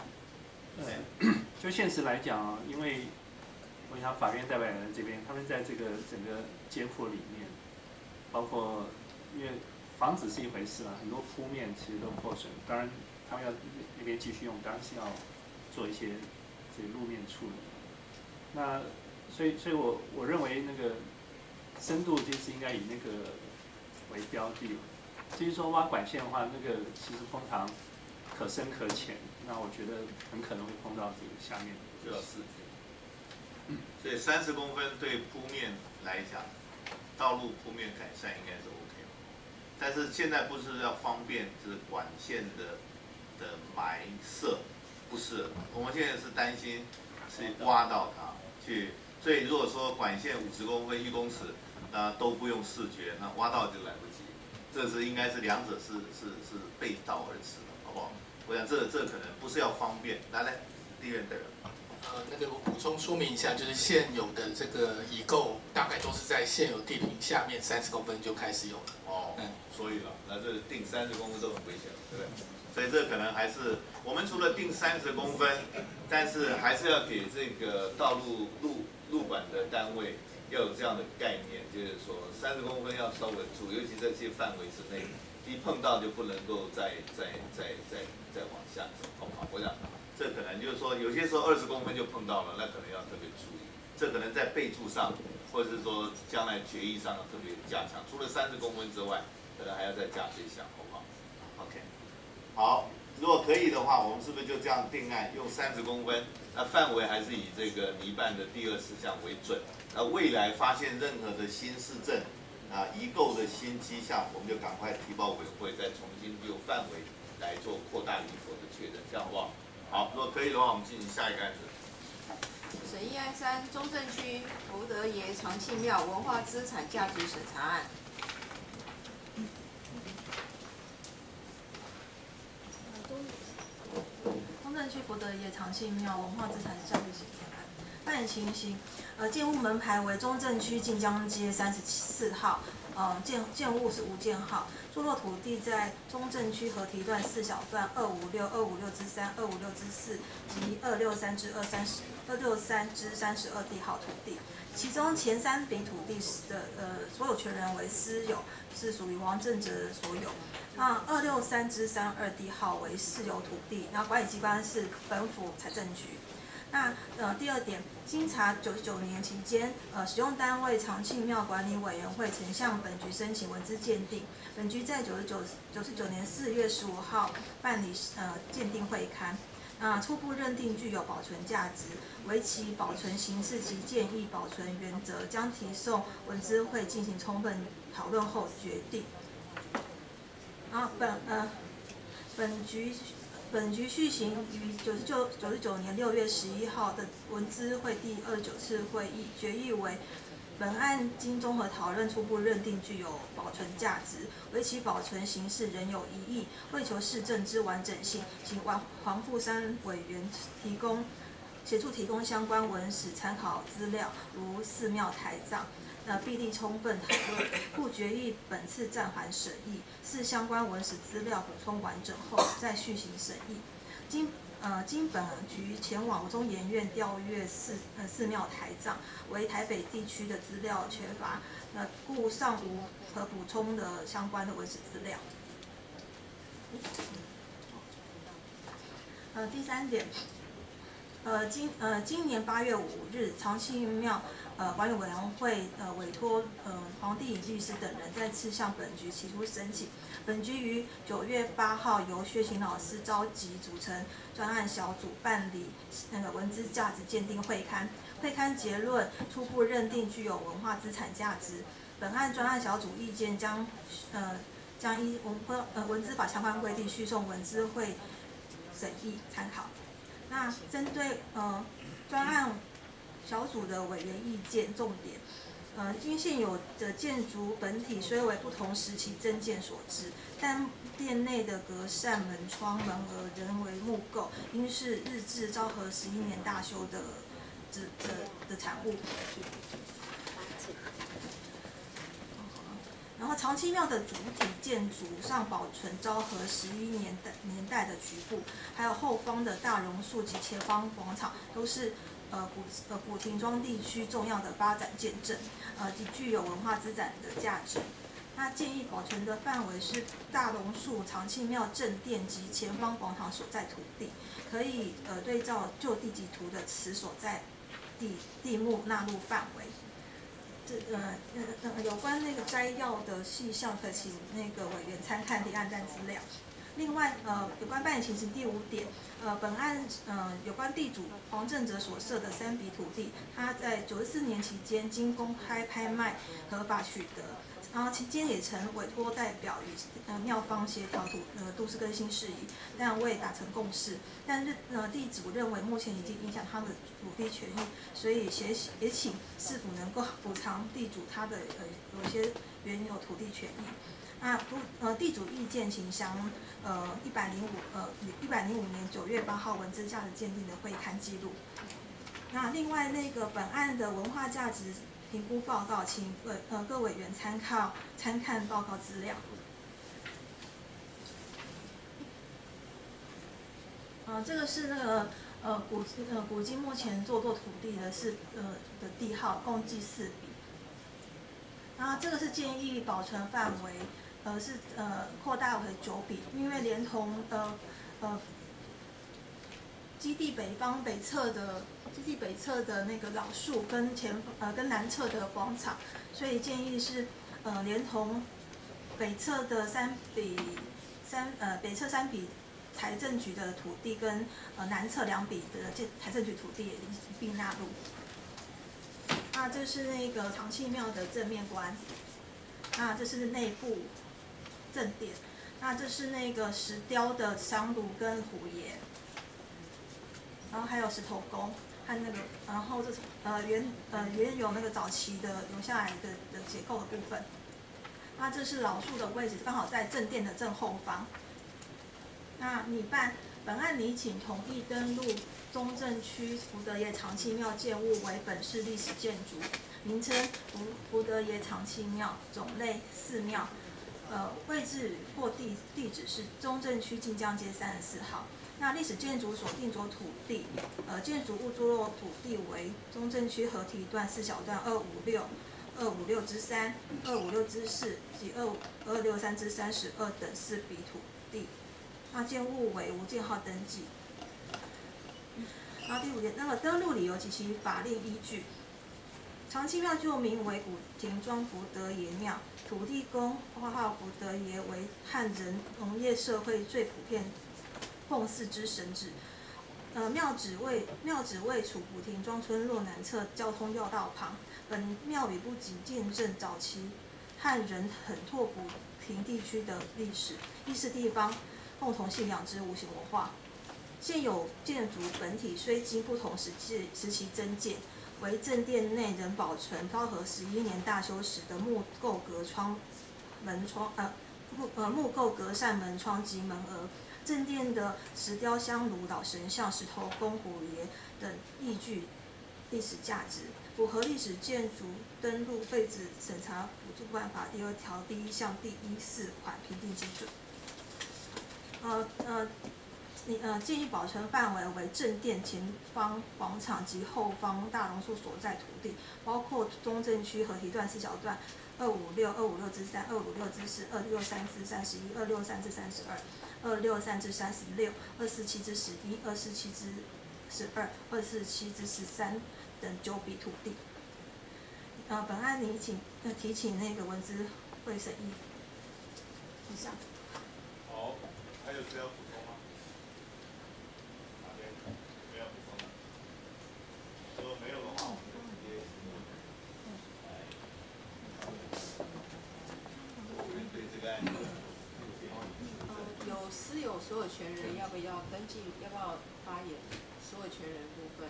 就现实来讲啊，因为我想法院代表人这边，他们在这个整个街廓里面，包括因为房子是一回事啊，很多铺面其实都破损，当然他们要那边继续用，当然是要做一些。这个路面处理，那所以我认为那个深度就是应该以那个为标的。至于说挖管线的话，那个其实通常可深可浅，那我觉得很可能会碰到这个下面就要视觉。所以30公分对铺面来讲，道路铺面改善应该是 OK 的。但是现在不是要方便就是管线的埋设。 不是，我们现在是担心是挖到它去，所以如果说管线50公分、1公尺，都不用视觉，那挖到就来不及。这是应该是两者是背道而驰的，好不好？我想这可能不是要方便，来，地院的人。 那个我补充说明一下，就是现有的这个已购大概都是在现有地坪下面30公分就开始有了。 哦，所以了，那这定30公分都很危险了，对不对？所以这可能还是我们除了定30公分，但是还是要给这个道路管的单位要有这样的概念，就是说30公分要稍稳住，尤其这些范围之内，一碰到就不能够再往下走，好不好？我想这可能就是说有些时候20公分就碰到了，那可能要特别注意，这可能在备注上，或者是说将来决议上要特别加强，除了30公分之外，可能还要再加这一项，好不好 ？OK。好，如果可以的话，我们是不是就这样定案，用30公分？那范围还是以这个拟办的第2事项为准。那未来发现任何的新市政遗构的新迹象，我们就赶快提报委员会，再重新就范围来做扩大与否的确认，这样好不好？好，如果可以的话，我们进行下一个案子。 审议案3，中正区福德爷长庆庙文化资产价值审查案。中正区福德爷长庆庙文化资产价值审查案，办理情形，建物门牌为中正区晋江街34号，建物是无建号，坐落土地在中正区河堤段4小段256、256之3、256之4及263之32地号土地，其中前3笔土地的所有权人为私有，是属于王正哲所有。那263之32地号为私有土地，然后管理机关是本府财政局。那第2点，经查99年期间，使用单位长庆庙管理委员会曾向本局申请文资鉴定，本局在99年4月15号办理鉴定会勘，初步认定具有保存价值，为其保存形式及建议保存原则，将提送文资会进行充分讨论后决定。本局续行于99年6月11号的文资会第29次会议决议为，本案经综合讨论，初步认定具有保存价值，为其保存形式仍有疑义，为求市政之完整性，请黄富山委员协助提供相关文史参考资料，如寺庙台藏。必力充分讨论，故决议本次暂缓审议，视相关文史资料补充完整后再续行审议。经本局前往中研院调阅寺庙台藏，为台北地区的资料缺乏，故尚无可补充的相关的文史资料。第3点，今年8月5日，长庆庙管理委员会委托黄帝仪律师等人再次向本局提出申请。本局于9月8号由薛勤老师召集组成专案小组办理文资价值鉴定会勘。会勘结论初步认定具有文化资产价值。本案专案小组意见将依文资法相关规定续送文资会审议参考。那针对专案小组的委员意见重点，因现有的建筑本体虽为不同时期增建所致，但殿内的隔扇、门窗、门额仍为木构，应是日治昭和11年大修的产物。然后长庆庙的主体建筑上保存昭和11年代的局部，还有后方的大榕树及前方广场都是古亭庄地区重要的发展见证，及具有文化资产的价值。那建议保存的范围是大榕树、长庆庙正殿及前方广场所在土地，可以对照旧地籍图的此所在地目纳入范围。有关那个摘要的细项，可请那个委员参看立案单资料。另外，有关办理情形第5点，本案有关地主黄正哲所设的3笔土地，他在94年期间经公开拍卖合法取得， 然后期间也曾委托代表与庙方协调都市更新事宜，但未达成共识。但是地主认为目前已经影响他的土地权益，所以也请市府能够补偿地主他的有些原有土地权益。地主意见请详105年9月8号文字价值鉴定的会刊记录。那另外本案的文化价值评估报告，请各委员参看报告资料。这个是古今目前坐落土地的地号，共计4笔。然后这个是建议保存范围，是扩大为9笔，因为连同基地北侧的那个老树跟南侧的广场，所以建议是连同北侧的北侧3笔财政局的土地跟南侧2笔的财政局土地也一并纳入。那这是那个长庆庙的正面观，那这是内部正殿，那这是那个石雕的香炉跟虎爷。然后还有石头公和然后原有那个早期的留下来的结构的部分。那这是老树的位置，刚好在正殿的正后方。那本案拟请同意登录中正区福德爷长庆庙建物为本市历史建筑，名称福德爷长庆庙，种类寺庙，位置或地址是中正区晋江街34号。那历史建筑所定着土地，建筑物坐落土地为中正区合体段4小段256、256之3、256之4及263之32等4笔土地。那建物为无建号登记。然后第5点，登录理由及其法令依据。长庆庙旧名为古亭庄福德爷庙，土地公号福德爷为汉人农业社会最普遍奉祀之神祇。庙址位处古亭庄村落南侧交通要道旁。本庙宇不仅见证早期汉人垦拓古亭地区的历史，亦是地方共同信仰之无形文化。现有建筑本体虽经不同时期增建，为正殿内仍保存昭和11年大修时的木构隔扇门窗及门额。正殿的石雕香炉、老神像、石头公、虎爷等亦具历史价值，符合历史建筑登录废止审查补助办法第2条第1项第14款评定基准。建议保存范围为正殿前方广场及后方大榕树所在土地，包括中正区合体段4小段256、256之3、256之4、263之31、263之32、263之36、247之11、247之12、247之13等9笔土地。本案提请那个文资会审议。以上。 好，还有谁要补充吗？哪边没有补充的？如果没有的话，我们就直接对这个案子。 有私有所有权人要不要登记？要不要发言？所有权人部分。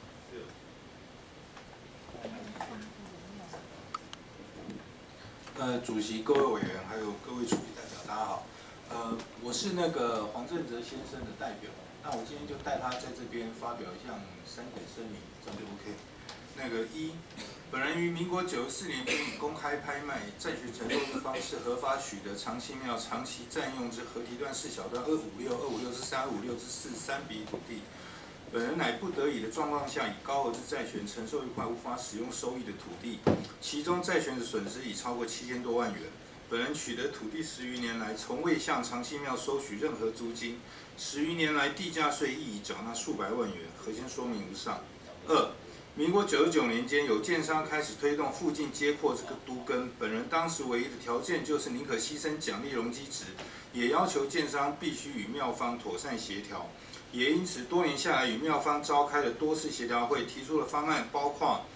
主席、各位委员，还有各位处理代表，大家好。我是那个黄正哲先生的代表，那我今天就带他在这边发表一项3点声明，这样就 OK。那个1，本人于民国94年以公开拍卖、债权承受之方式合法取得长庆庙长期占用之合体段4小段256、256之3、256之4 3笔土地。本人乃不得已的状况下，以高额之债权承受一块无法使用收益的土地，其中债权的损失已超过7000多万元。本人取得土地10余年来，从未向长庆庙收取任何租金，10余年来地价税亦已缴纳数百万元，核先说明如上。2，民国99年间，有建商开始推动附近街廓这个都更，本人当时唯一的条件就是宁可牺牲奖励容积值，也要求建商必须与庙方妥善协调。也因此，多年下来与庙方召开了多次协调会，提出了方案，包括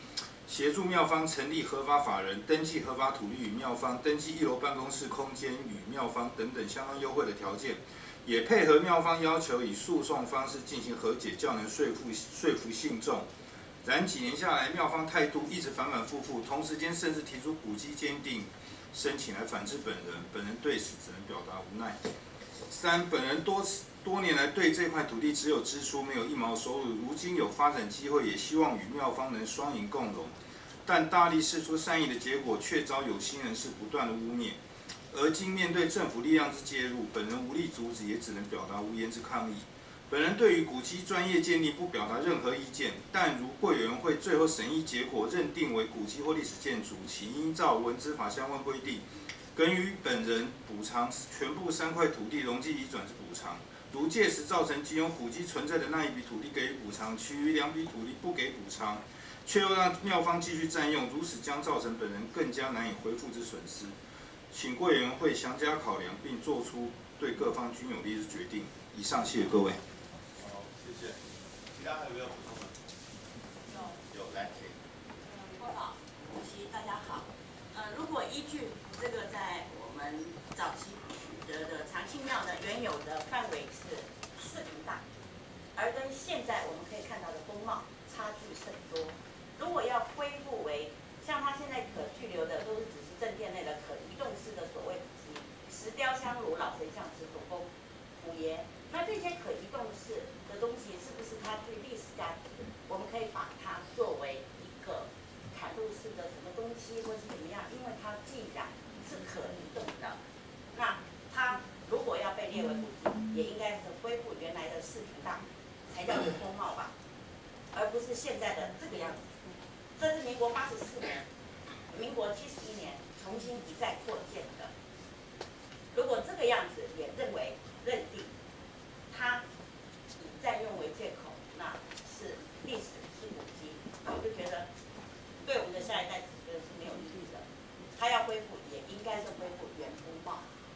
协助庙方成立合法法人、登记合法土地与庙方、登记1楼办公室空间与庙方等等相当优惠的条件，也配合庙方要求以诉讼方式进行和解，较能说服信众。然几年下来，庙方态度一直反反复复，同时间甚至提出古迹鉴定申请来反制本人对此只能表达无奈。3. 本人多年来对这块土地只有支出没有1毛收入，如今有发展机会，也希望与庙方能双赢共荣，但大力释出善意的结果，却遭有心人士不断的污蔑。而今面对政府力量之介入，本人无力阻止，也只能表达无言之抗议。本人对于古迹专业鉴定不表达任何意见，但如贵委员会最后审议结果认定为古迹或历史建筑，其依照文资法相关规定，给予本人补偿全部3块土地容积移转之补偿。如届时造成仅有古迹存在的那一笔土地给予补偿，其余2笔土地不给补偿，却又让庙方继续占用，如此将造成本人更加难以恢复之损失。请贵委员会详加考量，并作出对各方均有利之决定。以上，谢谢各位。 好，谢谢。其他还有没有补充的？有，来，请。 郭老，主席大家好。如果依据这个在我们早期取得的长庆庙的原有的范围是4坪大，而跟现在我们可以看到的风貌差距甚多。如果要恢复为像它现在可具留的都是只是正殿内的可移动式的所谓石雕香炉、老神像、石土公、虎爷，那这些可移动式的东西是不是它具历史价值？我们可以把它作为一个砍入式的什么东西，或是怎么样？因为它既然是可移动的，那它如果要被列为古迹，也应该是恢复原来的4坪大，才叫做风貌吧，而不是现在的这个样子。这是民国84年、民国71年重新一再扩建的。如果这个样子也认定它以占用为借口，那是历史是古迹，那我就觉得对我们的下一代子孙是没有意义的。它要恢复，也应该是恢复原风貌。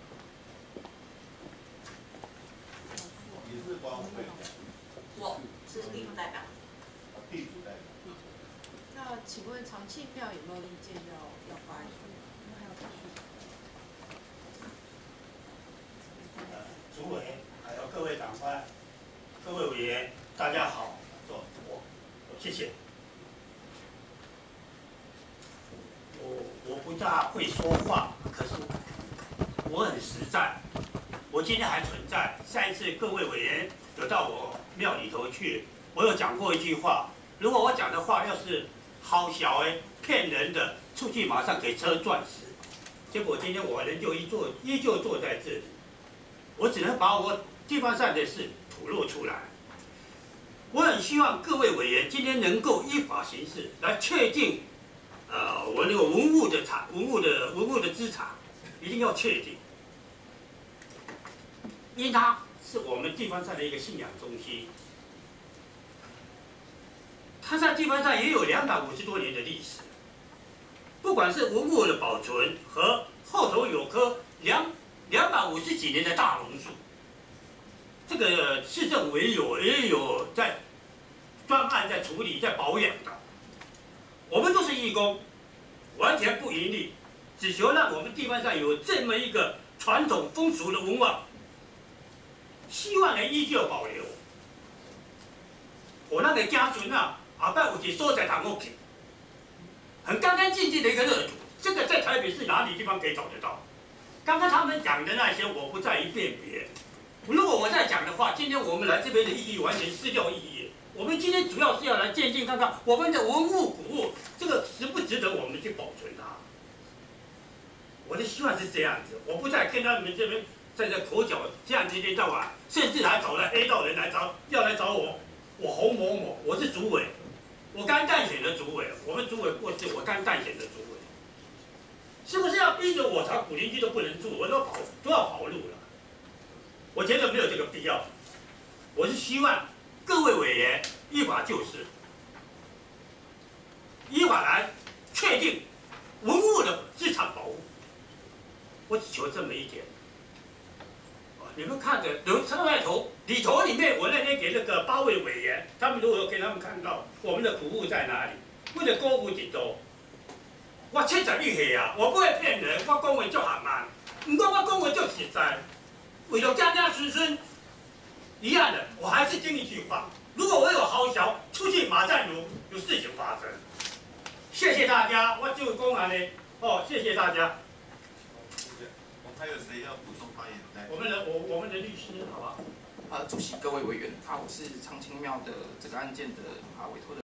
你是管委会的？ 我是地主代表。 地主代表。 那请问长庆庙有没有意见要发言？ 主委还有各位长官、各位委员，大家好，谢谢。我不大会说话，可是我很实在。我今天还存在。上一次各位委员有到我庙里头去，我有讲过一句话：如果我讲的话要是好小骗人的，出去马上给车撞死。结果今天我人就依旧坐在这里，我只能把我地方上的事吐露出来。我很希望各位委员今天能够依法行事，来确定，我那个文物的资产一定要确定，因它是我们地方上的一个信仰中心。它在地方上也有250多年的历史，不管是文物的保存和后头有棵250几年的大榕树，这个市政府也有在专案在处理在保养的。我们都是义工，完全不盈利，只求让我们地方上有这么一个传统风俗的文化，希望能依旧保留。我那个家村啊，后摆有一个所在通好去，很干干净净的一个热土，这个在台北市哪里地方可以找得到？刚刚他们讲的那些，我不再一辨别。如果我再讲的话，今天我们来这边的意义完全失掉意义。我们今天主要是要来鉴定看看我们的文物古物，这个值不值得我们去保存它。我的希望是这样子，我不再跟他们这边在这口角这样一天到晚，甚至还找了黑道人要来找我。我侯某某，我是主委，我刚当选的主委，我们主委过世，我刚当选的主委，是不是要逼着我查古邻居都不能住，我都要跑路了？我觉得没有这个必要。我是希望各位委员依法就事，依法来确定文物的资产保护。我只求这么一点。你们看着车外头里面，我那天给那个8位委员，他们如果给他们看到我们的古物在哪里， 为了鼓舞一度，我71岁啊，我不会骗人，我讲话足含慢，不过我讲话足实在。为了家家孙孙，一样的，我还是听一句话：如果我有豪小，出去马上有事情发生。谢谢大家，我就讲完了。哦，谢谢大家。 还有谁要补充发言？来， 我们的律师，好不好？ 主席、各位委员，我是长青庙的这个案件的委托的。